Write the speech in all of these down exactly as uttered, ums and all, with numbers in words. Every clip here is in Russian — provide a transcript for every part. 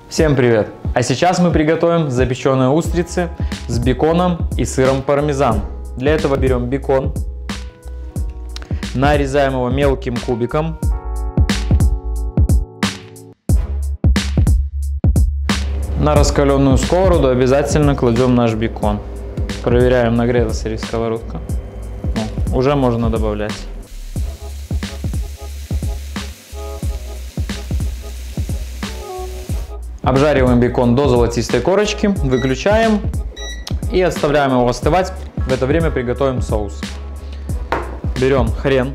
Всем привет! А сейчас мы приготовим запеченные устрицы с беконом и сыром пармезан. Для этого берем бекон, нарезаем его мелким кубиком. На раскаленную сковороду обязательно кладем наш бекон. Проверяем, нагрелась ли сковородка. Ну, уже можно добавлять. Обжариваем бекон до золотистой корочки, выключаем и оставляем его остывать. В это время приготовим соус. Берем хрен,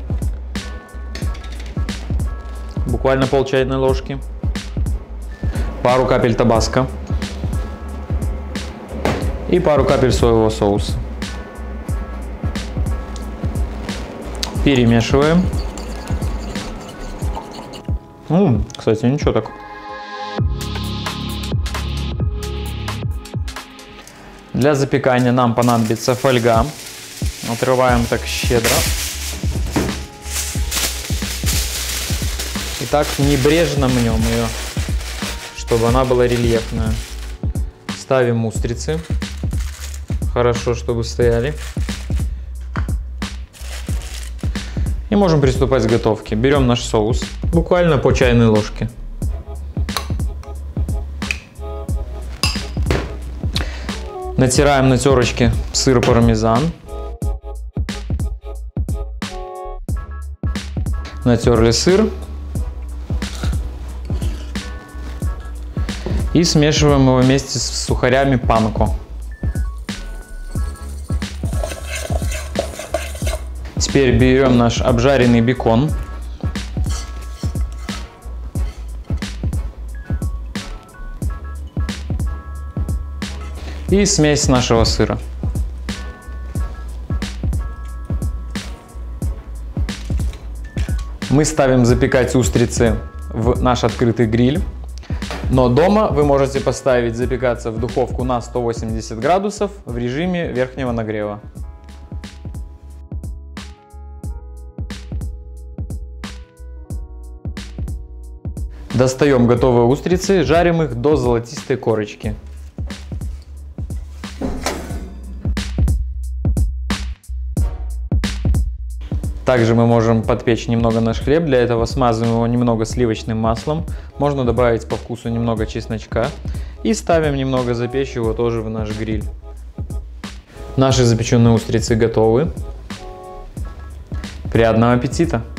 буквально пол чайной ложки, пару капель табаско и пару капель соевого соуса. Перемешиваем. М-м, кстати, ничего так. Для запекания нам понадобится фольга. Отрываем так щедро. И так небрежно мнем ее, чтобы она была рельефная. Ставим устрицы. Хорошо, чтобы стояли. И можем приступать к готовке. Берем наш соус. Буквально по чайной ложке. Натираем на терочке сыр пармезан. Натерли сыр. И смешиваем его вместе с сухарями панко. Теперь берем наш обжаренный бекон. И смесь нашего сыра. Мы ставим запекать устрицы в наш открытый гриль. Но дома вы можете поставить запекаться в духовку на сто восемьдесят градусов в режиме верхнего нагрева. Достаем готовые устрицы, жарим их до золотистой корочки. Также мы можем подпечь немного наш хлеб, для этого смазываем его немного сливочным маслом, можно добавить по вкусу немного чесночка и ставим немного запечь его тоже в наш гриль. Наши запеченные устрицы готовы. Приятного аппетита!